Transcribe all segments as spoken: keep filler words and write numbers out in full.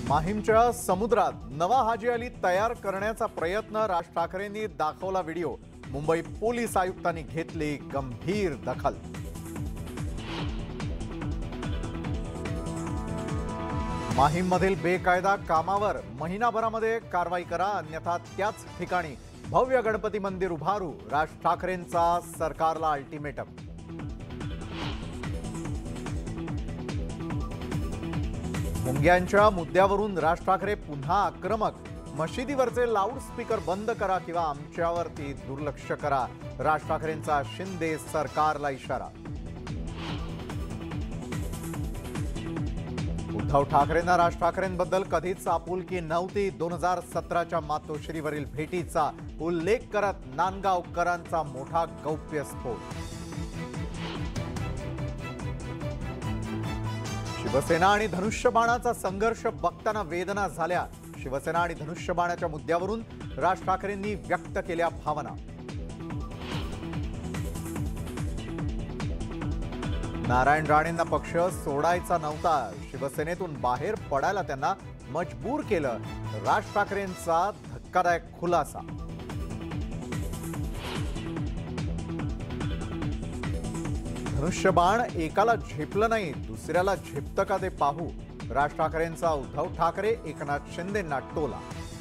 माहीमच्या समुद्रात नवा हाजी अली तयार करण्याचा प्रयत्न राज ठाकरेंनी दाखवला व्हिडिओ। मुंबई पोलीस आयुक्तांनी घेतली गंभीर दखल। माहीममधील बेकायदा कामावर महिनाभरामध्ये कारवाई करा, अन्यथा त्याच ठिकाणी भव्य गणपती मंदिर उभारू, राज ठाकरेंचा सरकारला अल्टिमेटम। मुंग्यांच्या मुद्द्यावरून राज ठाकरे पुन्हा आक्रमक। मशिदीवरचे लाऊडस्पीकर बंद करा किंवा आमच्यावरती दुर्लक्ष करा, राज ठाकरेंचा शिंदे सरकारला इशारा। उद्धव ठाकरेंना राज ठाकरेंबद्दल कधीच आपुलकी नव्हती। दोन हजार सतराच्या मातोश्रीवरील भेटीचा उल्लेख करत नांदगावकरांचा मोठा गौप्यस्फोट। शिवसेना आणि धनुष्यबाणाचा संघर्ष बघताना वेदना झाल्या। शिवसेना आणि धनुष्यबाणाच्या मुद्द्यावरून राज ठाकरेंनी व्यक्त केल्या भावना। नारायण राणेंना पक्ष सोडायचा नव्हता, शिवसेनेतून बाहेर पडायला त्यांना मजबूर केलं, राज ठाकरेंचा धक्कादायक खुलासा। धनुष्यबाण एकाला झेपलं नाही, दुसऱ्याला झेपतं का ते पाहू, राज ठाकरेंचा उद्धव ठाकरे एकनाथ शिंदेंना टोला।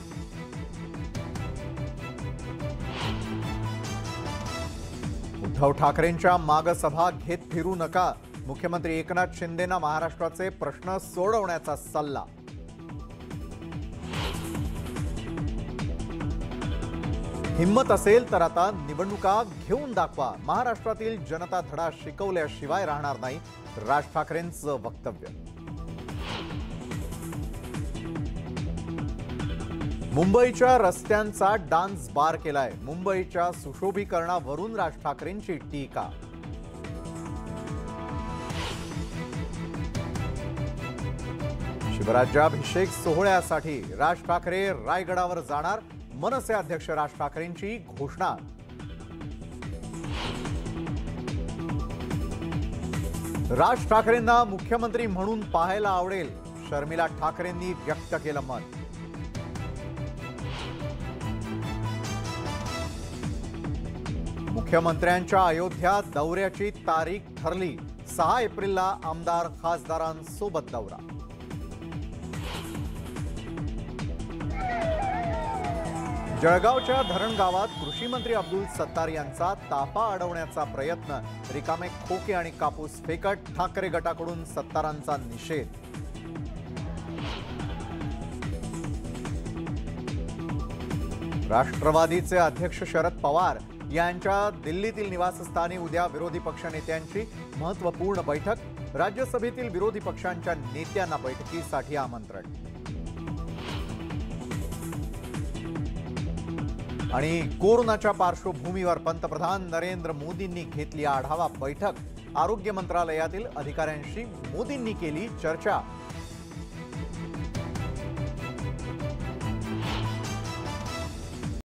उद्धव ठाकरेंच्या माग सभा घेत फिरू नका, मुख्यमंत्री एकनाथ शिंदेंना महाराष्ट्राचे प्रश्न सोडवण्याचा सल्ला। हिम्मत असेल तर आता निवडणुका घेऊन दाखवा, महाराष्ट्रातील जनता धडा शिकवल्याशिवाय राहणार नाही, राज ठाकरेंचं वक्तव्य। मुंबईच्या रस्त्यांचा डान्स बार केलाय, मुंबईच्या सुशोभीकरणावरून राज ठाकरेंची टीका। शिवराज्याभिषेक सोहळ्यासाठी राज ठाकरे रायगडावर जाणार, मनसे अध्यक्ष राज ठाकरेंची घोषणा। राज ठाकरेंना मुख्यमंत्री म्हणून पाहायला आवडेल, शर्मिला ठाकरेंनी व्यक्त केलं मत। मुख्यमंत्र्यांच्या अयोध्या दौऱ्याची तारीख ठरली, सहा एप्रिलला आमदार खासदारांसोबत दौरा। जळगावच्या धरण गावात कृषी मंत्री अब्दुल सत्तार यांचा ताफा अडवण्याचा प्रयत्न, रिकामे खोके आणि कापूस फेकत ठाकरे गटाकडून सत्तारांचा निषेध। राष्ट्रवादीचे अध्यक्ष शरद पवार यांच्या दिल्लीतील निवासस्थानी उद्या विरोधी पक्षनेत्यांची महत्त्वपूर्ण बैठक, राज्यसभेतील विरोधी पक्षांच्या नेत्यांना बैठकीसाठी आमंत्रण। आणि कोरोनाच्या पार्श्वभूमीवर पंतप्रधान नरेंद्र मोदींनी घेतली आढावा बैठक, आरोग्य मंत्रालयातील अधिकाऱ्यांशी मोदींनी केली चर्चा।